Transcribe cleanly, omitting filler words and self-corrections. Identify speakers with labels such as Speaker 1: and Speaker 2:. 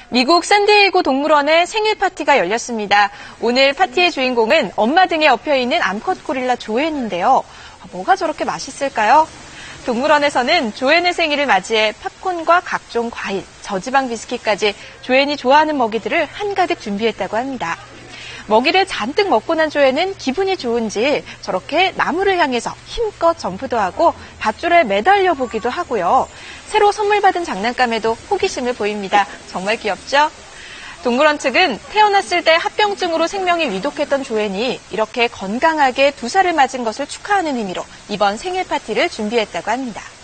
Speaker 1: 미국 샌디에이고 동물원의 생일 파티가 열렸습니다. 오늘 파티의 주인공은 엄마 등에 엎여있는 암컷 고릴라 조앤인데요. 뭐가 저렇게 맛있을까요? 동물원에서는 조앤의 생일을 맞이해 팝콘과 각종 과일, 저지방 비스킷까지 조앤이 좋아하는 먹이들을 한가득 준비했다고 합니다. 먹이를 잔뜩 먹고 난 조앤은 기분이 좋은지 저렇게 나무를 향해서 힘껏 점프도 하고 밧줄에 매달려 보기도 하고요. 새로 선물 받은 장난감에도 호기심을 보입니다. 정말 귀엽죠? 동물원 측은 태어났을 때 합병증으로 생명이 위독했던 조앤이 이렇게 건강하게 2살을 맞은 것을 축하하는 의미로 이번 생일 파티를 준비했다고 합니다.